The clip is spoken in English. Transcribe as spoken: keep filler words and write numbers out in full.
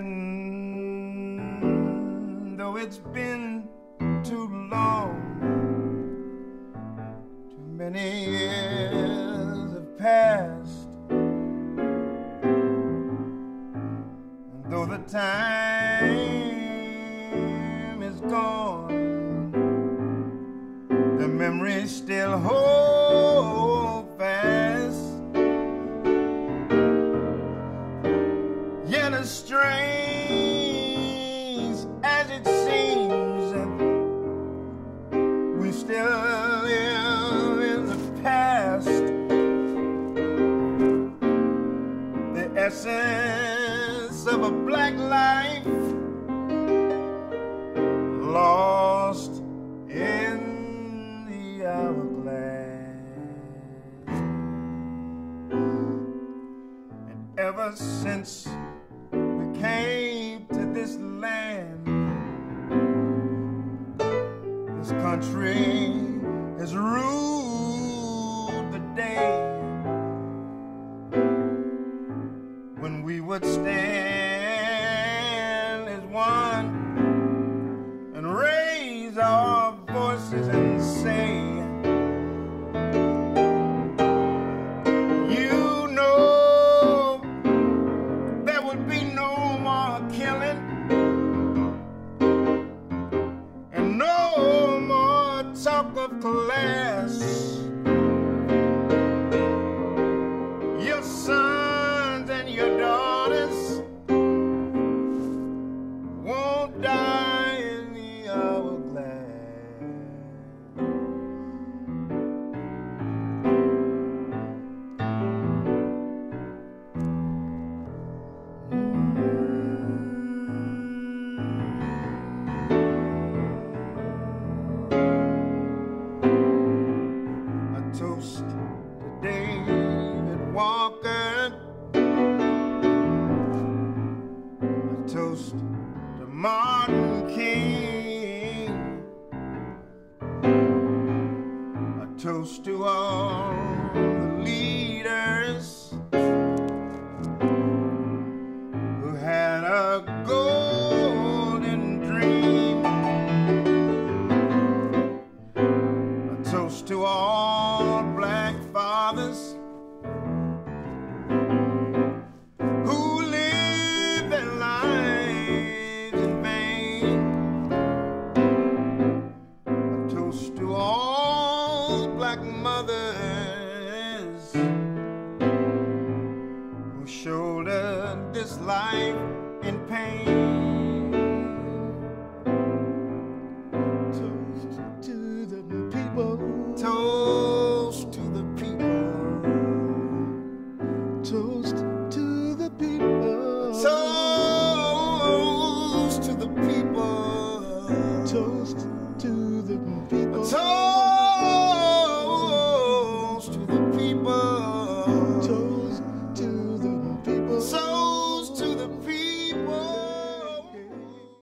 And though it's been too long, too many years have passed, and though the time is gone, the memories still hold fast. Yet as strange as it seems, we still live in the past. The essence of a black life lost in the hourglass. And ever since we came to this land, this country has ruled the day. When we would stand as one and raise our voices and say, you know, there would be no more killing and no more talk of class. Your sons and your daughters won't die in the hourglass. A toast to David Walker, a toast to Martin King, a toast to all the leaders who had a golden dream, a toast to all black fathers who lived their lives in vain, a toast to all black mothers who shouldered this life in pain. Toast to the people, toast to the people, toast to the people, toast to the people, toast to the people, toast to the people, toast to the people, toast to the people.